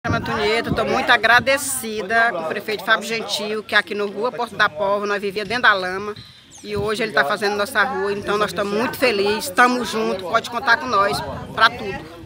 Antonieta, estou muito agradecida com o prefeito Fábio Gentil, que aqui no Rua Porto da Póvoa nós vivíamos dentro da lama e hoje ele está fazendo nossa rua, então nós estamos muito felizes, estamos juntos, pode contar com nós para tudo.